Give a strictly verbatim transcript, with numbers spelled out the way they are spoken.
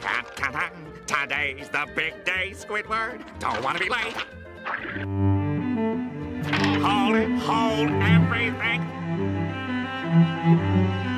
Ta-ta-ta. Today's the big day, Squidward. Don't want to be late. Hold it, hold everything.